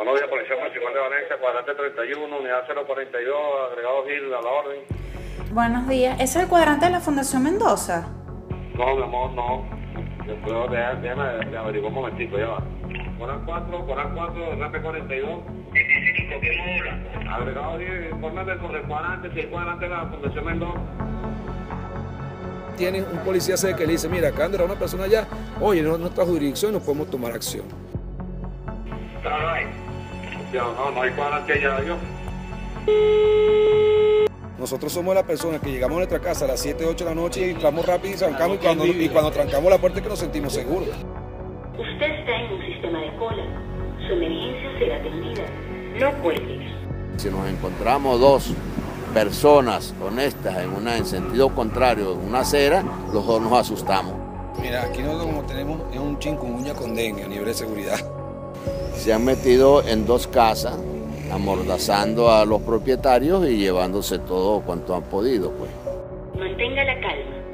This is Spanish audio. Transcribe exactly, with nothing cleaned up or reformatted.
Buenos días, Policía Municipal de Valencia, cuadrante treinta y uno, unidad cero cuarenta y dos, agregado Gil, a la orden. Buenos días, ¿es el cuadrante de la Fundación Mendoza? No, mi amor, no. Después, déjame, déjame averiguar un momentico, ya va. Coral cuatro, Coral cuatro, R P cuarenta y dos. ¿Qué módula? Agregado Gil, infórmate sobre el cuadrante, si el cuadrante de la Fundación Mendoza. Tienen un policía cerca que le dice, mira, acá anda una persona allá, oye, no, nuestra jurisdicción, no podemos tomar acción. No, no hay. No, no hay cuadrante allá, yo. Nosotros somos las personas que llegamos a nuestra casa a las siete, ocho de la noche y entramos rápido y trancamos, y cuando, y cuando trancamos la puerta es que nos sentimos seguros. Usted está en un sistema de cola. Su emergencia será atendida. No cuelgue. Si nos encontramos dos personas honestas en, una, en sentido contrario en una acera, los dos nos asustamos. Mira, aquí nosotros como tenemos es un chikungunya con dengue a nivel de seguridad. Se han metido en dos casas, amordazando a los propietarios y llevándose todo cuanto han podido, pues. Mantenga la calma.